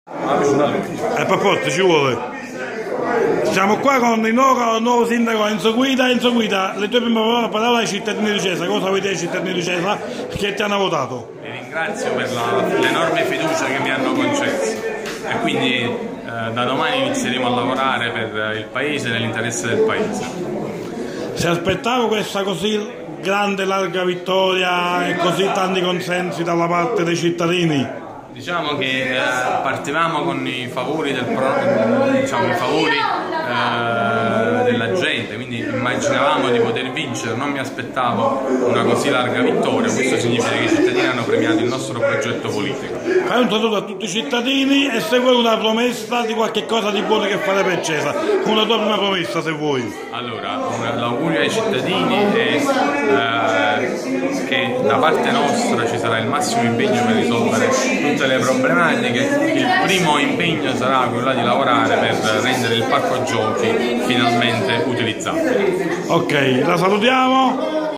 Per forza ci vuole. Siamo qua con il nuovo sindaco Enzo Guida. Enzo Guida, le tue prime parole ai cittadini di Cesa, cosa vuoi dire ai cittadini di Cesa che ti hanno votato? Vi ringrazio per l'enorme fiducia che mi hanno concesso e quindi da domani inizieremo a lavorare per il Paese, nell'interesse del Paese. Si aspettava questa così grande, larga vittoria e così tanti consensi dalla parte dei cittadini? Diciamo che partivamo con i favori della gente, quindi immaginavamo di poter vincere, non mi aspettavo una così larga vittoria. Questo significa che i cittadini hanno premiato il nostro progetto politico. Fai un saluto a tutti i cittadini e se vuoi una promessa di qualche cosa di buono che fare per Cesa, una tua prima promessa se vuoi. Allora, l'augurio ai cittadini è che da parte nostra ci sarà il massimo impegno per risolvere tutte le problematiche. Il primo impegno sarà quello di lavorare per rendere il parco giochi finalmente utilizzabile. Ok, la salutiamo.